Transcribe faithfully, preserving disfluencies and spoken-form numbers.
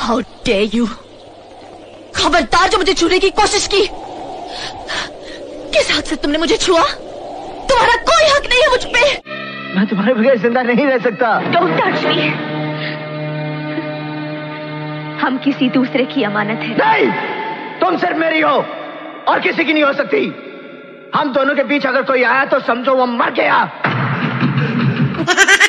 How dare you! खबरदार जो मुझे छूने की कोशिश की! किस हक से तुमने मुझे छुआ? तुम्हारा कोई हक नहीं है मुझ पे। मैं तुम्हारे बगैर जिंदा नहीं रह सकता। Don't touch me। हम किसी दूसरे की अमानत है। नहीं, तुम सिर्फ मेरी हो और किसी की नहीं हो सकती। हम दोनों के बीच अगर कोई आया तो समझो वो मर गया।